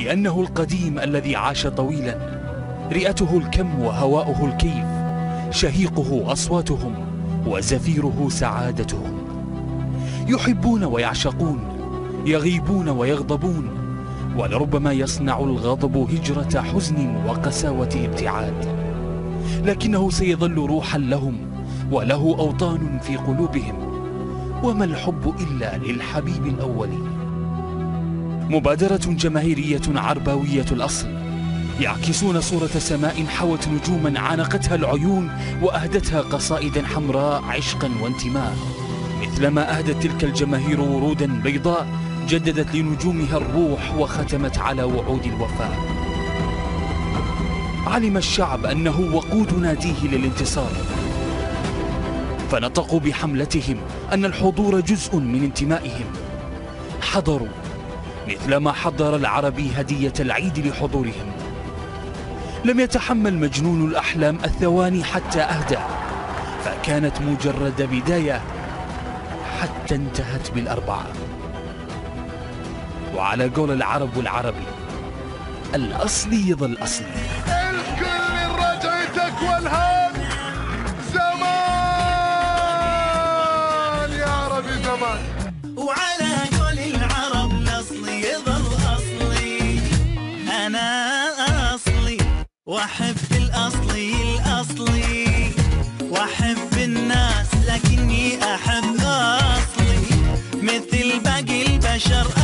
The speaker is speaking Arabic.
لأنه القديم الذي عاش طويلا، رئته الكم وهواؤه الكيف، شهيقه أصواتهم وزفيره سعادتهم. يحبون ويعشقون، يغيبون ويغضبون، ولربما يصنع الغضب هجرة حزن وقساوة ابتعاد، لكنه سيظل روحا لهم وله أوطان في قلوبهم. وما الحب إلا للحبيب الأول. مبادرة جماهيرية عرباوية الأصل، يعكسون صورة سماء حوت نجوما عانقتها العيون وأهدتها قصائدا حمراء عشقا وانتماء، مثلما أهدت تلك الجماهير ورودا بيضاء جددت لنجومها الروح وختمت على وعود الوفاء. علم الشعب أنه وقود ناديه للانتصار، فنطقوا بحملتهم أن الحضور جزء من انتمائهم. حضروا مثلما حضر العربي هدية العيد لحضورهم. لم يتحمل مجنون الأحلام الثواني حتى أهدى، فكانت مجرد بداية حتى انتهت بالأربعة. وعلى قول العرب والعربي، الأصلي يظل أصلي. الكل رجعتك والهام زمان يا عربي زمان. وعلى قول العرب الأصلي يظل أصلي. أنا أصلي وأحب الأصلي الأصلي، وأحب الناس لكني أحب أصلي، مثل باقي البشر.